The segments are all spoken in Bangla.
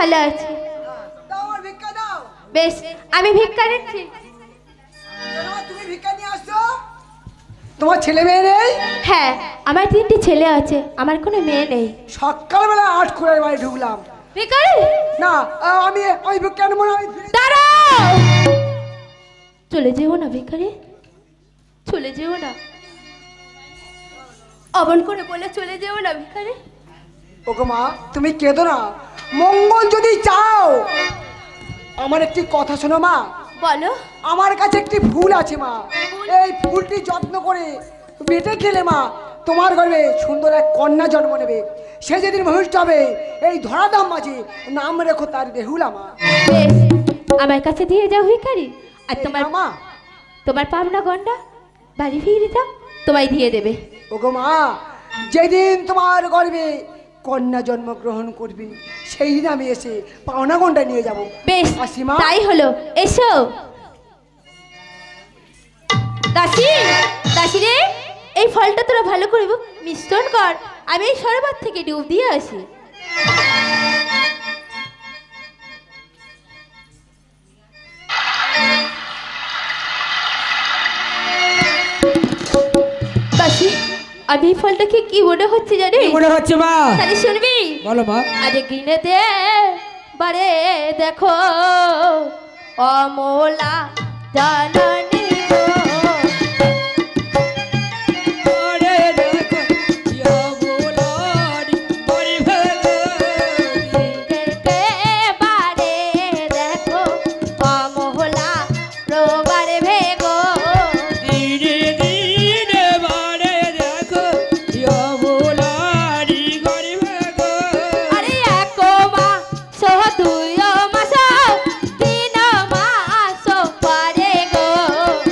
ভালো আছি। দাও আমার ভিক্ষা দাও। বেশ, আমি ভিক্ষা দিচ্ছি। তুমি ভিক্ষা নিয়ে আসছো? তোমার ছেলে মেয়ে নেই? হ্যাঁ, আমার 3টি ছেলে আছে, আমার কোনো মেয়ে নেই। সকালবেলা 8 করে বাড়ি ঢুকলাম। ভিখারি না, আমি ভিক্ষা নেবো না। দাঁড়াও, চলে যেও না ভিখারি, চলে যেও না, অমন করে বলে চলে যেও না ভিখারি। ওগো মা, তুমি কেঁদো না। মঙ্গল যদি চাও, আমার একটি কথা শোনো মা। বলো। আমার কাছে একটি ফুল আছে মা। এই ফুলটি যত্ন করে বেটে খেলে মা, তোমার গর্ভে সুন্দর এক কন্যা জন্ম নেবে। সে যেদিন ভূমিষ্ঠ হবে, এই ধরাধাম মাঝে নাম রেখো তার বেহুলা মা। বেশ, আমার কাছে দিয়ে যাও ভিখারি। আর তোমার মা, তোমার পাবনা গন্ডা বাড়ি ফিরে যাও, তোমায় দিয়ে দেবে। ওগো মা, যেদিন তোমার গর্ভে কন্যা জন্মগ্রহণ করবে, সেই দিন আমি এসে পাওনা গন্ডা নিয়ে যাব। বেশ, আসি মা। তাই হলো, এসো। দাসী, দাসী রে, এই ফলটা তোরা ভালো করে মিশ্রণ কর, আমি এই সরোবর থেকে ডুব দিয়ে আসি। দাসী, আমি এই ফলটাকে কি মনে হচ্ছে জানি? কি মনে হচ্ছে মা? তাহলে শুনবি? বলো মা। আজ গিনেতে বারে দেখো অমলা জাননী গো। আরে দেখো অমলারি বাড়ি ভেগো। গিনেতে বারে দেখো অমলা প্রবারে ভেগো। দিনে দিনে বারে দেখো অমলারি বাড়ি ভেগো। আরে এক মাস দুই মাস তিন মাস পরে গো।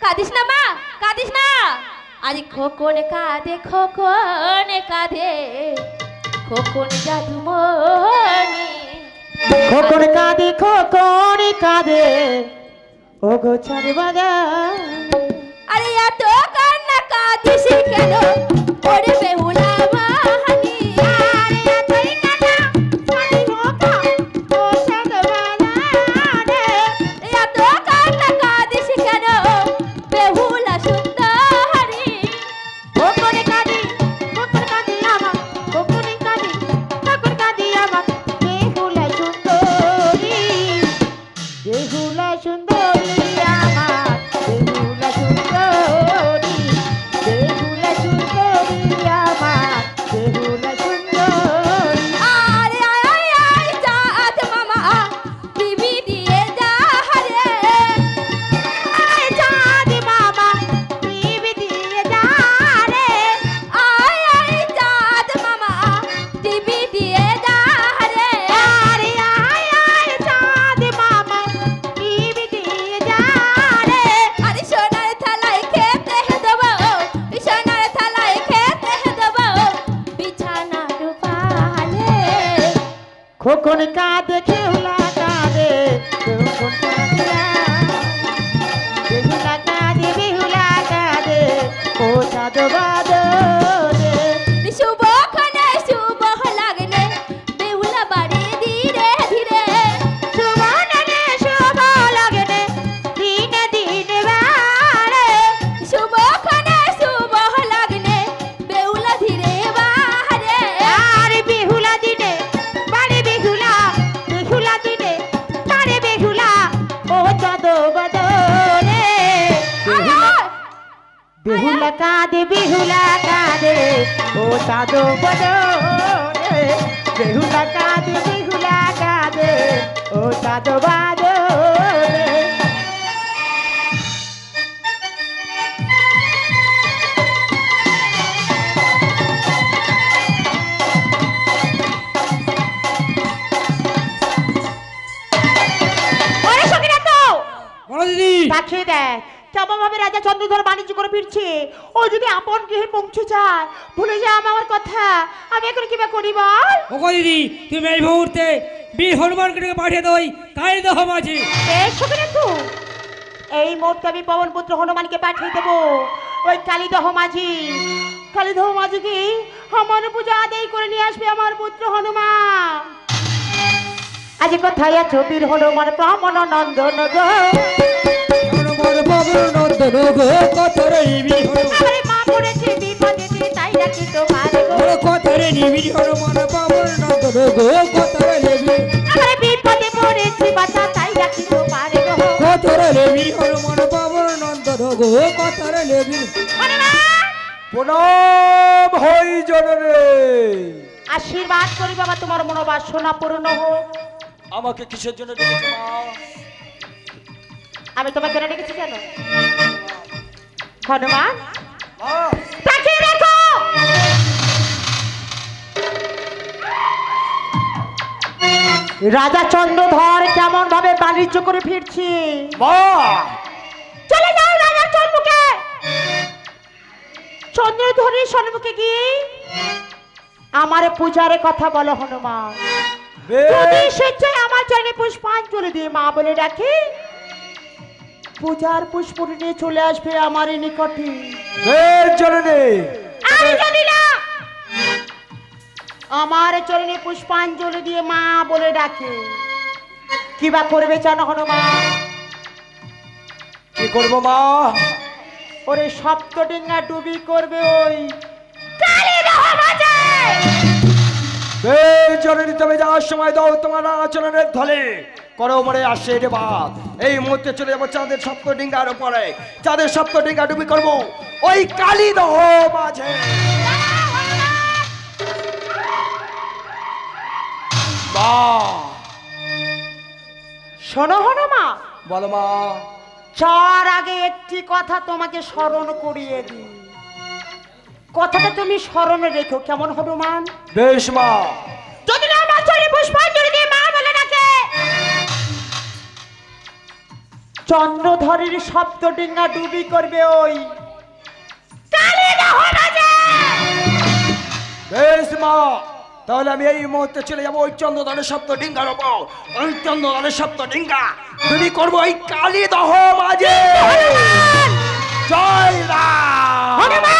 কাঁদিস না মা, কাঁদিস না। আরে খোকন কাঁদে, খোকন কাঁদে, খোকন জাদুমণি। খোকন কাঁদে, খোকন কাঁদে, ও গো চাঁদ বাজার। আরে এত কান্না কাঁদিস কেন ওরে বেহুলা মাহানি? আরে এতই কান্না কাঁদি খোকা, ও চাঁদ বাজার। এত কান্না কাঁদিস কেন বেহুলা সুন্দরী? খোকন কাঁদি, খোকন কাঁদি আমার, খোকন কাঁদি, খোকন কাঁদি আমার, বেহুলা সুন্দরী, বেহুলা সুন্দরী আমার, বেহুলা সুন্দরী, বেহুলা সুন্দরী আমার, বেহুলা সুন্দরী। আরে আয় আয় আয় চাঁদ মামা টিভি দিয়ে যা রে। আয় চাঁদ মামা টিভি দিয়ে যা রে। আয় আয় চাঁদ মামা টিভি দিয়ে যা রে। আরে আয় আয় চাঁদ মামা টিভি দিয়ে যা রে। আরে সোনার থালায় খেতে দেবো, সোনার থালায় খেতে দেবো বিছানা ডুবালে। খোকন কাঁদে, খেউলা কাঁদে, খোকন কাঁদে, বেহুলা কাঁদে, বেহুলা কাঁদে, ও চাঁদ বাদরে। শুভক্ষণে শুভ লাগলে বেহুলা বাড়ি ধীরে ধীরে। সুবর্ণনে শুভ লগনে দিনে দিনে বারে। শুভক্ষণে শুভ লাগলে বেহুলা ধীরে বাহারে। আর বেহুলা দিনে বারে বেহুলা, বেহুলা দিনে বারে বেহুলা, ও চাঁদ বাদরে। বেহুলা কাঁদে, বেহুলা কাঁদে, ও চাঁদ বাদরে। বেহুলা কাঁদে, বেহুলা কাঁদে, ও চাঁদ বাদরে। ওরে সখিনাথ, বলো দিদি। তাকিয়ে দেখ কেমন ভাবে রাজা চন্দ্রধর বাণিজ্য করে ফিরছে। ও যদি আপন গৃহে পৌঁছে যায়, ভুলে যা আমার কথা, আমি এখন কিবা করি বল? ও গো দিদি, তুমি এই মুহূর্তে বীর হনুমানকে পাঠিয়ে দাও কাই দেহ মাঝি। এই সখিনাথ, এই মুহূর্তে আমি পবন পুত্র হনুমানকে পাঠিয়ে দেবো ওই কালীদহ মাঝি। কালীদহ মাঝিকে আমার পূজা আদায় করে নিয়ে আসবে আমার পুত্র হনুমান। আজ কোথায় আছো বীর হনুমান প্রমন নন্দন গো? হনুমান বাবুর নন্দন গো, কথারে নিবি আমারে মা পড়েছে বিপদেতে, তাই ডাকি তোমার গো। কথারে নিবি হনুমান বাবুর নন্দন গো, কথারে নিবি। আমারে বিপদে পড়েছে বাঁচা, তাই ডাকি তোমার গো। কথারে নিবি হনুমান বাবুর নন্দন গো, কথারে নিবি। হনুমান, প্রণাম হই জনরে। আশীর্বাদ করি বাবা, তোমার মনোবাসনা পূর্ণ হোক। আমাকে কিসের জন্য ডেকেছো মা? আমি তোমাকে কেন ডেকেছি জানো? হনুমান, মা, তাকিয়ে দেখো। রাজা চন্দ্রধর কেমন ভাবে বাণিজ্য করে ফিরছি। মা, চলে যাও রাজার সম্মুখে। চন্দ্রধরের সম্মুখে গিয়ে আমার পূজারে কথা বলো হনুমান। যদি বেশ স্বেচ্ছায় আমার চরণে পুষ্পাঞ্জলি দিয়ে মা বলে ডাকি, পূজার পুষ্পটি নিয়ে চলে আসবে আমার এই নিকটে। বেশ জনরে। আমি জানি না আমার চরণে পুষ্পাঞ্জলি দিয়ে মা বলে ডাকে, কিবা করবে জানো হনুমান? কি করবো মা? ওরে সপ্তডিঙ্গা ডুবি করবে ওই কালীদহ মাঝে। বেশ জননী, তবে যাওয়ার সময় দাও তোমার আচরণের ধলে করো মরে আসে রে বাপ। এই মুহূর্তে চলে যাবো চাঁদের সপ্ত ডিঙ্গার উপরে, চাঁদের সপ্ত ডিঙ্গা ডুবি করবো ওই কালীদহ মাঝে। মা, শোনো হনুমান, বলো মা। চার আগে একটি কথা তোমাকে স্মরণ করিয়ে দিই। কথাটা তুমি স্মরণে রেখো কেমন হনুমান? বেশ মা। যদি না আমার চরণে পুষ্পাঞ্জলি দিয়ে মা বলে ডাকে, চন্দ্রধরের সপ্তডিঙ্গা ডুবি করবে ওই কালীদহ মাঝি। বেশ মা, তাহলে আমি এই মুহূর্তে চলে যাবো ওই চন্দ্রধরের সপ্ত ডিঙ্গার ওপর। ওই চন্দ্রধরের সপ্ত ডিঙ্গা তুমি করবো ওই কালীদহ মাঝে। জয় রাম।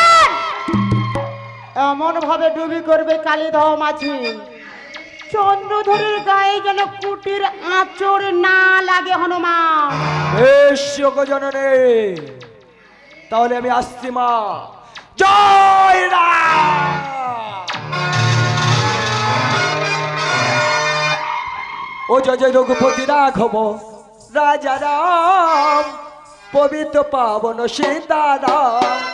এমন ভাবে ডুবি করবে কালীদহ মাঝি চন্দ্রধরের গায়ে যেন কুটির আঁচড় না লাগে হনুমান। বেশ যোগজননে, তাহলে আমি আসছি মা। জয় রাম। ও জয় জয় রঘুপতি রাঘব রাজা রাম, পবিত্র পাবন সীতারাম।